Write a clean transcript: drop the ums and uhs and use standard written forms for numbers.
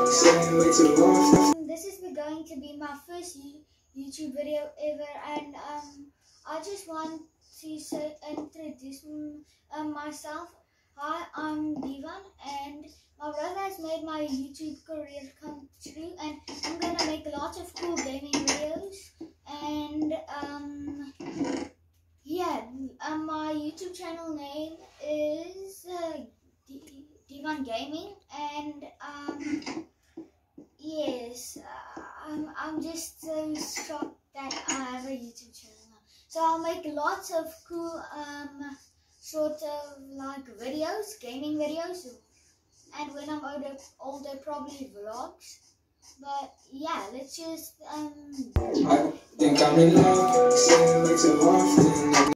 This is going to be my first YouTube video ever, and I just want to introduce myself. Hi, I'm Divan, and my brother has made my YouTube career come true, and I'm gonna make lots of cool gaming videos. And yeah, my YouTube channel name is Divan Gaming, and yes, I'm just so shocked that I have a YouTube channel now. So I'll make lots of cool sort of like videos, gaming videos, and when I'm older probably vlogs. But yeah, let's just I think I'm in love, saying way too often.